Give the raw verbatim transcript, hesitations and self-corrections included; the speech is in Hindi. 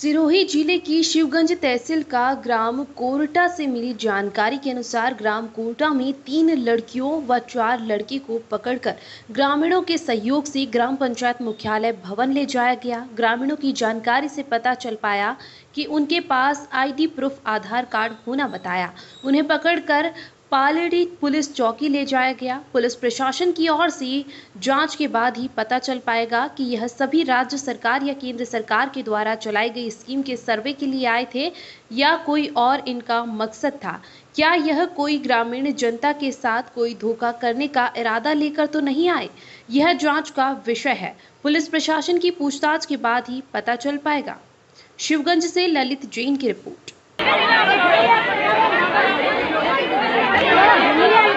सिरोही जिले की शिवगंज तहसील का ग्राम कोरटा से मिली जानकारी के अनुसार ग्राम कोरटा में तीन लड़कियों व चार लड़के को पकड़कर ग्रामीणों के सहयोग से ग्राम पंचायत मुख्यालय भवन ले जाया गया। ग्रामीणों की जानकारी से पता चल पाया कि उनके पास आईडी प्रूफ आधार कार्ड होना बताया। उन्हें पकड़कर पालड़ी पुलिस चौकी ले जाया गया। पुलिस प्रशासन की ओर से जांच के बाद ही पता चल पाएगा कि यह सभी राज्य सरकार या केंद्र सरकार के द्वारा चलाई गई स्कीम के सर्वे के लिए आए थे या कोई और इनका मकसद था। क्या यह कोई ग्रामीण जनता के साथ कोई धोखा करने का इरादा लेकर तो नहीं आए? यह जांच का विषय है। पुलिस प्रशासन की पूछताछ के बाद ही पता चल पाएगा। शिवगंज से ललित जैन की रिपोर्ट।